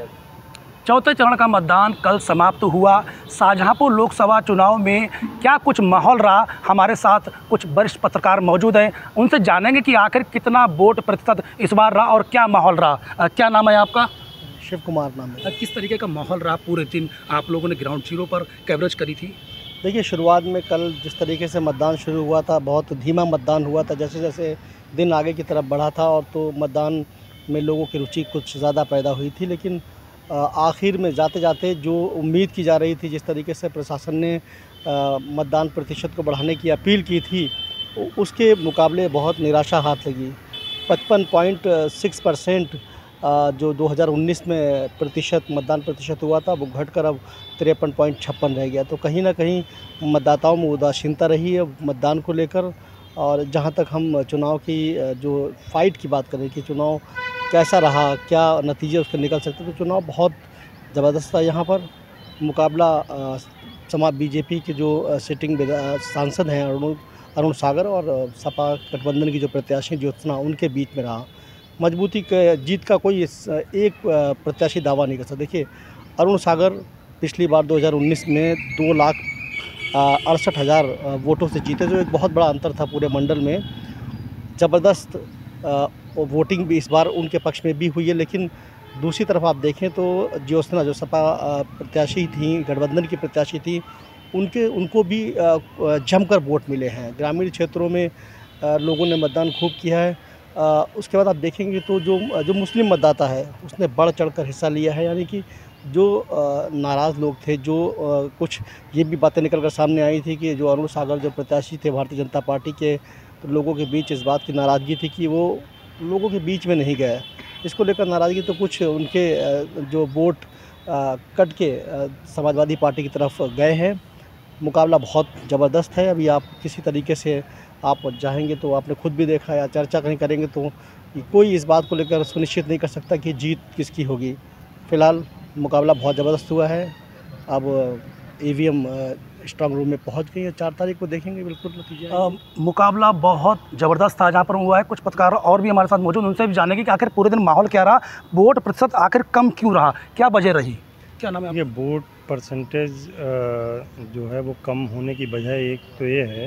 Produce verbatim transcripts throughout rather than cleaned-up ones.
किया? चौथे चरण का मतदान कल समाप्त हुआ। शाहजहांपुर लोकसभा चुनाव में क्या कुछ माहौल रहा, हमारे साथ कुछ वरिष्ठ पत्रकार मौजूद हैं, उनसे जानेंगे कि आखिर कितना वोट प्रतिशत इस बार रहा और क्या माहौल रहा। क्या नाम है आपका? शिव कुमार नाम है। किस तरीके का माहौल रहा पूरे दिन, आप लोगों ने ग्राउंड जीरो पर कवरेज करी थी? देखिए, शुरुआत में कल जिस तरीके से मतदान शुरू हुआ था, बहुत धीमा मतदान हुआ था। जैसे जैसे दिन आगे की तरफ बढ़ा था और तो मतदान में लोगों की रुचि कुछ ज़्यादा पैदा हुई थी, लेकिन आखिर में जाते जाते जो उम्मीद की जा रही थी, जिस तरीके से प्रशासन ने मतदान प्रतिशत को बढ़ाने की अपील की थी, उसके मुकाबले बहुत निराशा हाथ लगी। पचपन पॉइंट सिक्स परसेंट जो दो हज़ार उन्नीस में प्रतिशत मतदान प्रतिशत हुआ था, वो घटकर अब तिरपन पॉइंट छप्पन रह गया। तो कहीं ना कहीं मतदाताओं में उदासीनता रही है मतदान को लेकर। और जहां तक हम चुनाव की जो फाइट की बात करें कि चुनाव कैसा रहा, क्या नतीजे उसके निकल सकते, तो चुनाव बहुत ज़बरदस्त था। यहाँ पर मुकाबला समा बीजेपी के जो सिटिंग सांसद हैं अरुण अरुण सागर और सपा गठबंधन की जो प्रत्याशी ज्योत्सना, उनके बीच में रहा। मजबूती के जीत का कोई एक प्रत्याशी दावा नहीं कर सकता। देखिए, अरुण सागर पिछली बार दो हज़ार उन्नीस में दो लाख अड़सठ हज़ार वोटों से जीते, जो एक बहुत बड़ा अंतर था पूरे मंडल में। ज़बरदस्त वोटिंग भी इस बार उनके पक्ष में भी हुई है। लेकिन दूसरी तरफ आप देखें तो ज्योत्सना जो सपा प्रत्याशी थी, गठबंधन की प्रत्याशी थी, उनके उनको भी जमकर वोट मिले हैं। ग्रामीण क्षेत्रों में लोगों ने मतदान खूब किया है। आ, उसके बाद आप देखेंगे तो जो जो मुस्लिम मतदाता है, उसने बढ़ चढ़कर हिस्सा लिया है। यानी कि जो नाराज़ लोग थे, जो आ, कुछ ये भी बातें निकल कर सामने आई थी कि जो अरुण सागर जो प्रत्याशी थे भारतीय जनता पार्टी के, तो लोगों के बीच इस बात की नाराज़गी थी कि वो लोगों के बीच में नहीं गए। इसको लेकर नाराज़गी, तो कुछ उनके जो वोट कट के समाजवादी पार्टी की तरफ गए हैं। मुकाबला बहुत ज़बरदस्त है। अभी आप किसी तरीके से आप चाहेंगे तो आपने खुद भी देखा या चर्चा कहीं करेंगे तो कोई इस बात को लेकर सुनिश्चित नहीं कर सकता कि जीत किसकी होगी। फ़िलहाल मुकाबला बहुत ज़बरदस्त हुआ है। अब ईवीएम स्ट्रांग रूम में पहुंच गई है। चार तारीख को देखेंगे बिल्कुल नतीजे। मुकाबला बहुत ज़बरदस्त था जहाँ पर हुआ है। कुछ पत्रकार और भी हमारे साथ मौजूद, उनसे भी जानेंगे कि आखिर पूरे दिन माहौल क्या रहा, वोट प्रतिशत आखिर कम क्यों रहा, क्या वजह रही। क्या नाम है? ये वोट परसेंटेज जो है वो कम होने की वजह एक तो ये है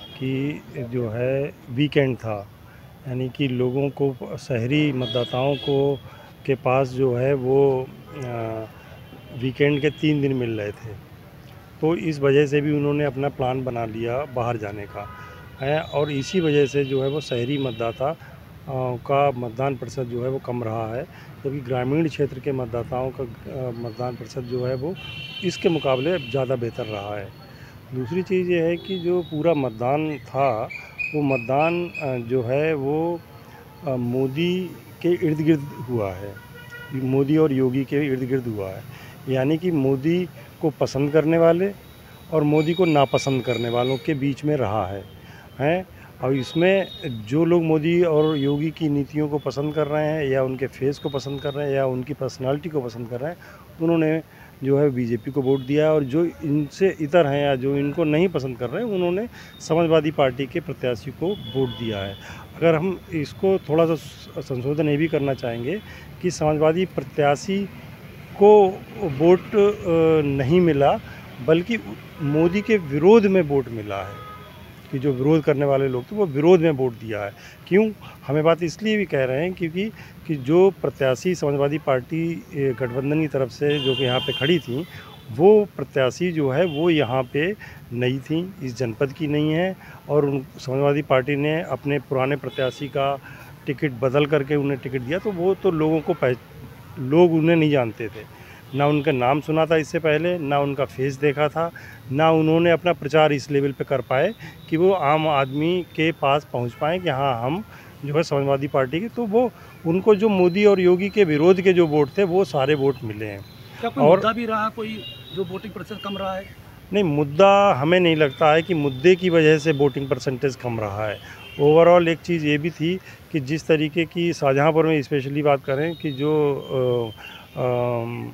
कि जो है वीकेंड था, यानी कि लोगों को, शहरी मतदाताओं को के पास जो है वो वीकेंड के तीन दिन मिल रहे थे। तो इस वजह से भी उन्होंने अपना प्लान बना लिया बाहर जाने का है, और इसी वजह से जो है वो शहरी मतदाता का मतदान प्रतिशत जो है वो कम रहा है, क्योंकि तो ग्रामीण क्षेत्र के मतदाताओं का मतदान प्रतिशत जो है वो इसके मुकाबले ज़्यादा बेहतर रहा है। दूसरी चीज़ ये है कि जो पूरा मतदान था, वो मतदान जो है वो मोदी के इर्द गिर्द हुआ है, मोदी और योगी के इर्द गिर्द हुआ है। यानी कि मोदी को पसंद करने वाले और मोदी को नापसंद करने वालों के बीच में रहा है हैं। और इसमें जो लोग मोदी और योगी की नीतियों को पसंद कर रहे हैं, या उनके फेस को पसंद कर रहे हैं, या उनकी पर्सनालिटी को पसंद कर रहे हैं, उन्होंने जो है बीजेपी को वोट दिया। और जो इनसे इतर हैं या जो इनको नहीं पसंद कर रहे हैं, उन्होंने समाजवादी पार्टी के प्रत्याशी को वोट दिया है। अगर हम इसको थोड़ा सा संशोधन ये भी करना चाहेंगे कि समाजवादी प्रत्याशी को वोट नहीं मिला, बल्कि मोदी के विरोध में वोट मिला है, कि जो विरोध करने वाले लोग थे वो विरोध में वोट दिया है। क्यों हमें बात इसलिए भी कह रहे हैं क्योंकि कि जो प्रत्याशी समाजवादी पार्टी गठबंधन की तरफ से जो कि यहाँ पे खड़ी थी, वो प्रत्याशी जो है वो यहाँ पे नई थी, इस जनपद की नहीं है, और उन समाजवादी पार्टी ने अपने पुराने प्रत्याशी का टिकट बदल करके उन्हें टिकट दिया। तो वो तो लोगों को पह लोग उन्हें नहीं जानते थे, ना उनका नाम सुना था इससे पहले, ना उनका फेस देखा था, ना उन्होंने अपना प्रचार इस लेवल पे कर पाए कि वो आम आदमी के पास पहुंच पाएँ कि हाँ हम जो है समाजवादी पार्टी के। तो वो उनको जो मोदी और योगी के विरोध के जो वोट थे, वो सारे वोट मिले हैं। क्या कोई और मुद्दा भी रहा कोई जो वोटिंग प्रतिशत कम रहा है? नहीं, मुद्दा हमें नहीं लगता है कि मुद्दे की वजह से वोटिंग परसेंटेज कम रहा है। ओवरऑल एक चीज़ ये भी थी कि जिस तरीके की शाहजहांपुर में स्पेशली बात करें कि जो आ, आ,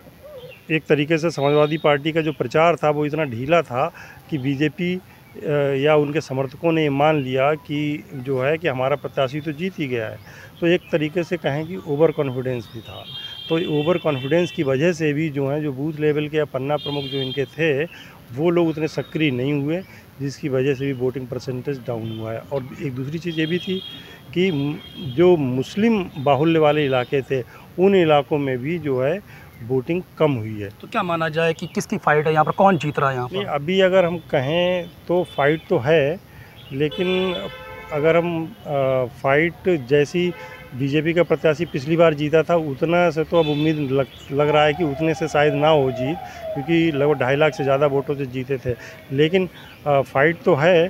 एक तरीके से समाजवादी पार्टी का जो प्रचार था वो इतना ढीला था कि बीजेपी या उनके समर्थकों ने मान लिया कि जो है कि हमारा प्रत्याशी तो जीत ही गया है। तो एक तरीके से कहें कि ओवर कॉन्फिडेंस भी था। तो ओवर कॉन्फिडेंस की वजह से भी जो है जो बूथ लेवल के या पन्ना प्रमुख जो इनके थे वो लोग उतने सक्रिय नहीं हुए, जिसकी वजह से भी वोटिंग परसेंटेज डाउन हुआ है। और एक दूसरी चीज़ ये भी थी कि जो मुस्लिम बाहुल्य वाले इलाके थे उन इलाकों में भी जो है वोटिंग कम हुई है। तो क्या माना जाए कि किसकी फाइट है यहाँ पर, कौन जीत रहा है यहाँ नहीं, पर? अभी अगर हम कहें तो फाइट तो है, लेकिन अगर हम आ, फाइट जैसी बीजेपी का प्रत्याशी पिछली बार जीता था उतना से तो अब उम्मीद लग लग रहा है कि उतने से शायद ना हो जीत, क्योंकि लगभग ढाई लाख से ज़्यादा वोटों से जीते थे। लेकिन आ, फाइट तो है,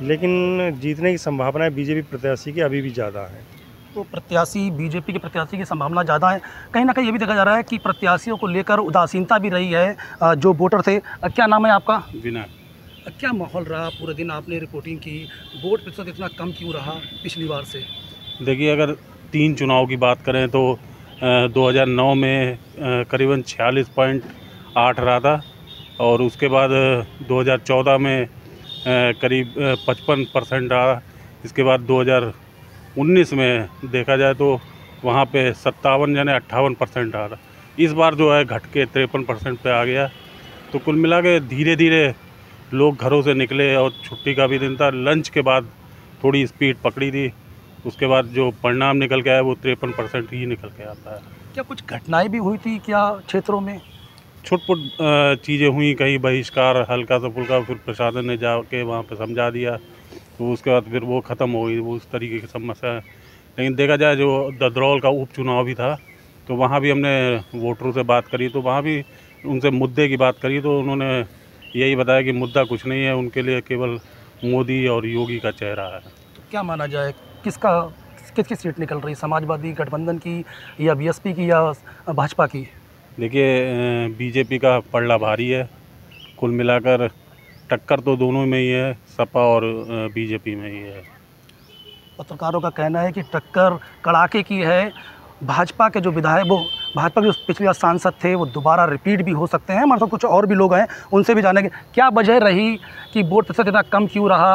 लेकिन जीतने की संभावना बीजेपी प्रत्याशी की अभी भी ज़्यादा है। तो प्रत्याशी बीजेपी के प्रत्याशी की संभावना ज़्यादा है। कहीं ना कहीं ये भी देखा जा रहा है कि प्रत्याशियों को लेकर उदासीनता भी रही है अ, जो वोटर थे। अ, क्या नाम है आपका? विनय। अ, क्या माहौल रहा पूरे दिन, आपने रिपोर्टिंग की, वोट प्रतिशत इतना कम क्यों रहा पिछली बार से? देखिए, अगर तीन चुनाव की बात करें तो दो हज़ार नौ में अ, करीबन छियालीस पॉइंट आठ रहा था, और उसके बाद दो हज़ार चौदह में अ, करीब पचपन परसेंट रहा। इसके बाद दो हज़ार उन्नीस में देखा जाए तो वहाँ पे सत्तावन यानी अट्ठावन परसेंट आ रहा। इस बार जो है घट के तिरपन परसेंट पे आ गया। तो कुल मिला के धीरे धीरे लोग घरों से निकले, और छुट्टी का भी दिन था, लंच के बाद थोड़ी स्पीड पकड़ी थी। उसके बाद जो परिणाम निकल के आया वो तिरपन परसेंट ही निकल के आता है। क्या कुछ घटनाएं भी हुई थी क्या क्षेत्रों में? छुटपुट चीज़ें हुई, कहीं बहिष्कार हल्का सा फुल्का, फिर प्रशासन ने जाके वहाँ पे समझा दिया, तो उसके बाद फिर वो ख़त्म हो गई, वो उस तरीके की समस्या है। लेकिन देखा जाए जो ददरौल का उपचुनाव भी था, तो वहाँ भी हमने वोटरों से बात करी, तो वहाँ भी उनसे मुद्दे की बात करी, तो उन्होंने यही बताया कि मुद्दा कुछ नहीं है, उनके लिए केवल मोदी और योगी का चेहरा है। तो क्या माना जाए किसका किसकी सीट निकल रही, समाजवादी गठबंधन की या बीएसपी की या भाजपा की? देखिए, बीजेपी का पलड़ा भारी है। कुल मिलाकर टक्कर तो दोनों में ही है, सपा और बीजेपी में ही है। पत्रकारों का कहना है कि टक्कर कड़ाके की है। भाजपा के जो विधायक, वो भाजपा के जो पिछले सांसद थे वो दोबारा रिपीट भी हो सकते हैं। मतलब कुछ और भी लोग हैं, उनसे भी जानेंगे क्या वजह रही कि वोट प्रतिशत इतना कम क्यों रहा।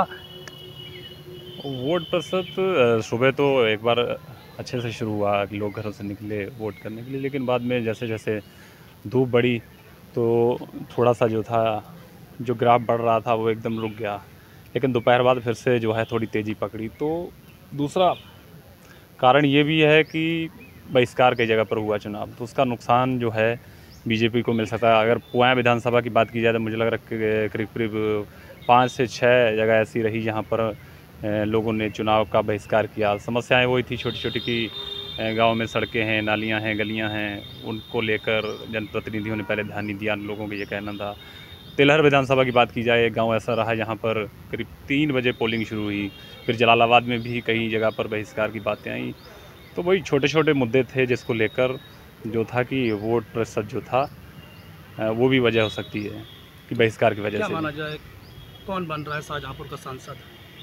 वोट प्रतिशत सुबह तो एक बार अच्छे से शुरू हुआ कि लोग घरों से निकले वोट करने के लिए, लेकिन बाद में जैसे जैसे धूप बढ़ी तो थोड़ा सा जो था, जो ग्राफ बढ़ रहा था वो एकदम रुक गया। लेकिन दोपहर बाद फिर से जो है थोड़ी तेज़ी पकड़ी। तो दूसरा कारण ये भी है कि बहिष्कार की जगह पर हुआ चुनाव, तो उसका नुकसान जो है बीजेपी को मिल सकता है। अगर पुआया विधानसभा की बात की जाए तो मुझे लग रहा है करीब करीब पाँच से छः जगह ऐसी रही जहाँ पर लोगों ने चुनाव का बहिष्कार किया। समस्याएं वही थी छोटी छोटी कि गांव में सड़कें हैं, नालियां हैं, गलियां हैं, उनको लेकर जनप्रतिनिधियों ने पहले ध्यान नहीं दिया, लोगों को ये कहना था। तिलहर विधानसभा की बात की जाए, गांव ऐसा रहा जहां पर करीब तीन बजे पोलिंग शुरू हुई। फिर जलालाबाद में भी कई जगह पर बहिष्कार की बातें आई। तो वही छोटे छोटे मुद्दे थे जिसको लेकर जो था कि वोट प्रतिशत जो था वो भी वजह हो सकती है कि बहिष्कार की वजह से। क्या माना जाए कौन बन रहा है शाहजहाँपुर का सांसद?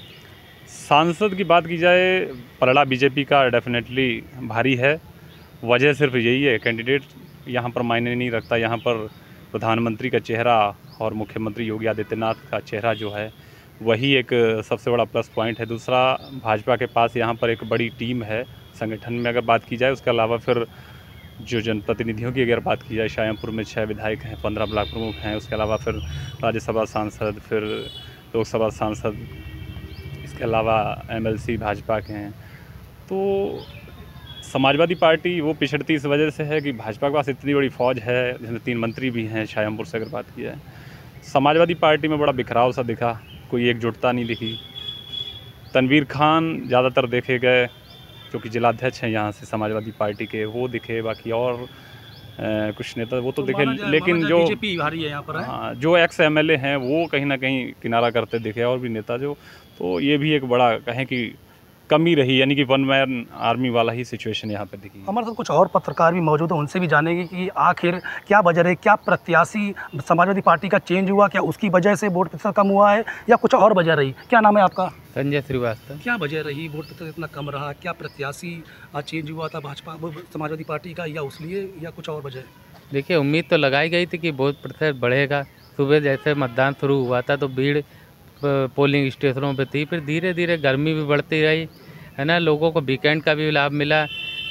सांसद की बात की जाए, पलड़ा बीजेपी का डेफिनेटली भारी है। वजह सिर्फ यही है, कैंडिडेट यहाँ पर मायने नहीं रखता। यहाँ पर प्रधानमंत्री का चेहरा और मुख्यमंत्री योगी आदित्यनाथ का चेहरा जो है वही एक सबसे बड़ा प्लस पॉइंट है। दूसरा, भाजपा के पास यहाँ पर एक बड़ी टीम है संगठन में अगर बात की जाए। उसके अलावा फिर जो जनप्रतिनिधियों की अगर बात की जाए, शाहजहाँपुर में छः विधायक हैं, पंद्रह ब्लॉक प्रमुख हैं। उसके अलावा फिर राज्यसभा सांसद, फिर लोकसभा सांसद, इसके अलावा एमएलसी भाजपा के हैं। तो समाजवादी पार्टी वो पिछड़ती इस वजह से है कि भाजपा के पास इतनी बड़ी फौज है, जिसमें तीन मंत्री भी हैं। शाहजहाँपुर से अगर बात की जाए, समाजवादी पार्टी में बड़ा बिखराव सा दिखा, कोई एकजुटता नहीं दिखी। तनवीर खान ज़्यादातर देखे गए, जो कि जिलाध्यक्ष हैं यहाँ से समाजवादी पार्टी के, वो दिखे। बाकी और आ, कुछ नेता वो तो, तो दिखे, लेकिन जो बीजेपी भारी है यहाँ पर है। हाँ, जो एक्स एमएलए हैं वो कहीं ना कहीं किनारा करते दिखे, और भी नेता जो, तो ये भी एक बड़ा कहें कि कमी रही, यानी कि वन मैन आर्मी वाला ही सिचुएशन यहाँ पे दिखी। हमारे साथ कुछ और पत्रकार भी मौजूद हैं, उनसे भी जानेंगे कि आखिर क्या वजह है, क्या प्रत्याशी समाजवादी पार्टी का चेंज हुआ, क्या उसकी वजह से वोट प्रतिशत कम हुआ है या कुछ और वजह रही? क्या नाम है आपका? संजय श्रीवास्तव। क्या वजह रही वोट प्रतिशत इतना कम रहा? क्या प्रत्याशी चेंज हुआ था भाजपा समाजवादी पार्टी का, या उसलिए या कुछ और वजह? देखिए, उम्मीद तो लगाई गई थी कि वोट प्रतिशत बढ़ेगा। सुबह जैसे मतदान शुरू हुआ था तो भीड़ पोलिंग स्टेशनों पे थी, फिर धीरे धीरे गर्मी भी बढ़ती रही है ना, लोगों को वीकेंड का भी लाभ मिला, तो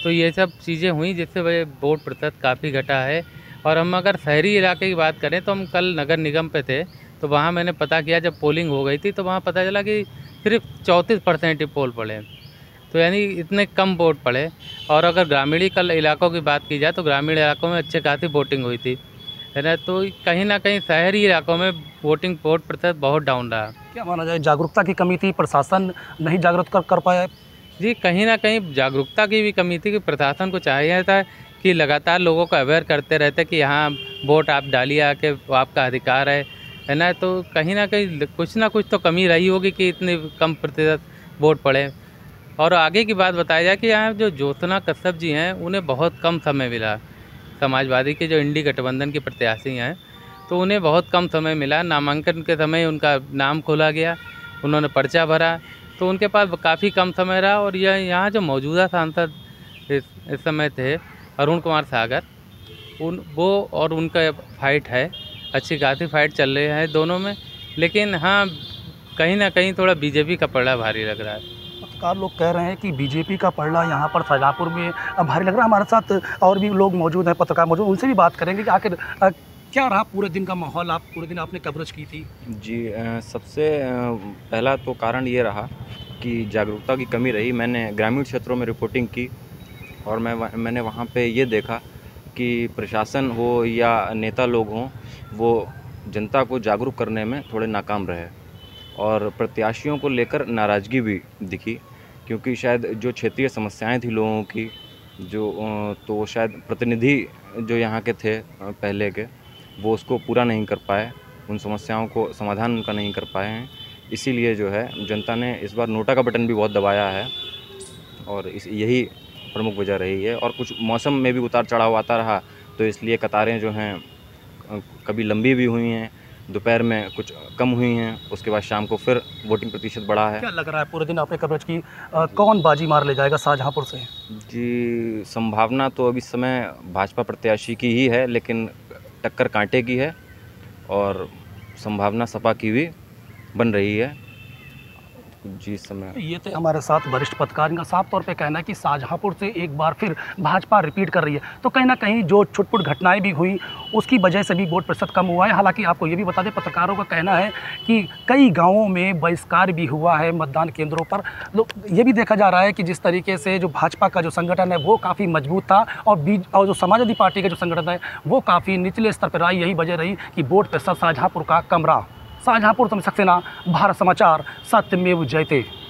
तो ये सब चीज़ें हुई जिससे वह वोट प्रतिशत काफ़ी घटा है। और हम अगर शहरी इलाके की बात करें तो हम कल नगर निगम पे थे, तो वहाँ मैंने पता किया, जब पोलिंग हो गई थी तो वहाँ पता चला कि सिर्फ चौंतीस परसेंट ही पोल पड़े, तो यानी इतने कम वोट पड़े। और अगर ग्रामीण कल इलाकों की बात की जाए तो ग्रामीण इलाकों में अच्छे खासी वोटिंग हुई थी, है ना। तो कहीं ना कहीं शहरी इलाकों में वोटिंग वोट प्रतिशत बहुत डाउन रहा। क्या माना जाए, जागरूकता की कमी थी, प्रशासन नहीं जागरूक कर कर पाया? जी, कहीं ना कहीं जागरूकता की भी कमी थी कि प्रशासन को चाहिए था कि लगातार लोगों को अवेयर करते रहते कि यहाँ वोट आप डालिए आके, वो आपका अधिकार है, है ना। तो कहीं ना कहीं कुछ ना कुछ तो कमी रही होगी कि इतने कम प्रतिशत वोट पड़े। और आगे की बात बताया जाए कि यहाँ जो ज्योत्सना कश्यप जी हैं उन्हें बहुत कम समय मिला, समाजवादी के जो इंडी गठबंधन के प्रत्याशी हैं तो उन्हें बहुत कम समय मिला। नामांकन के समय उनका नाम खोला गया, उन्होंने पर्चा भरा, तो उनके पास काफ़ी कम समय रहा। और यह यहाँ जो मौजूदा सांसद इस, इस समय थे अरुण कुमार सागर, उन वो और उनका फाइट है, अच्छी खासी फाइट चल रही है दोनों में। लेकिन हाँ, कहीं ना कहीं थोड़ा बीजेपी का पलड़ा भारी लग रहा है। पत्रकार लोग कह रहे हैं कि बीजेपी का पलड़ा यहाँ पर शाहजहाँपुर में भारी लग रहा है। हमारे साथ और भी लोग मौजूद हैं, पत्रकार मौजूद, उनसे भी बात करेंगे कि आखिर अ, क्या रहा पूरे दिन का माहौल। आप पूरे दिन आपने कवरेज की थी। जी, अ, सबसे अ, पहला तो कारण ये रहा कि जागरूकता की कमी रही। मैंने ग्रामीण क्षेत्रों में रिपोर्टिंग की और मैं वह- मैंने वहाँ पे ये देखा कि प्रशासन हो या नेता लोग हों, वो जनता को जागरूक करने में थोड़े नाकाम रहे और प्रत्याशियों को लेकर नाराज़गी भी दिखी, क्योंकि शायद जो क्षेत्रीय समस्याएं थी लोगों की, जो अ, तो शायद प्रतिनिधि जो यहाँ के थे अ, पहले के, वो उसको पूरा नहीं कर पाए, उन समस्याओं को समाधान उनका नहीं कर पाए हैं। इसीलिए जो है जनता ने इस बार नोटा का बटन भी बहुत दबाया है और इस यही प्रमुख वजह रही है। और कुछ मौसम में भी उतार चढ़ाव आता रहा, तो इसलिए कतारें जो हैं अ, कभी लंबी भी हुई हैं, दोपहर में कुछ कम हुई हैं, उसके बाद शाम को फिर वोटिंग प्रतिशत बढ़ा है। क्या लग रहा है, पूरे दिन आपने कवरेज की, अ, कौन बाजी मार ले जाएगा शाहजहाँपुर से? जी, संभावना तो अभी समय भाजपा प्रत्याशी की ही है, लेकिन टक्कर कांटे की है और संभावना सपा की भी बन रही है जी इस समय। ये थे हमारे साथ वरिष्ठ पत्रकार, इनका साफ तौर पे कहना है कि शाहजहाँपुर से एक बार फिर भाजपा रिपीट कर रही है। तो कहीं ना कहीं जो छुटपुट घटनाएं भी हुई उसकी वजह से भी वोट प्रतिशत कम हुआ है। हालांकि आपको ये भी बता दें, पत्रकारों का कहना है कि कई गांवों में बहिष्कार भी हुआ है मतदान केंद्रों पर। लोग ये भी देखा जा रहा है कि जिस तरीके से जो भाजपा का जो संगठन है वो काफ़ी मजबूत था और बीज और जो समाजवादी पार्टी का जो संगठन है वो काफ़ी निचले स्तर पर रहा। यही वजह रही कि वोट प्रतिशत शाहजहाँपुर का कम रहा। शाहजहाँपुर से सक्सेना, भारत समाचार, सत्यमेव जयते।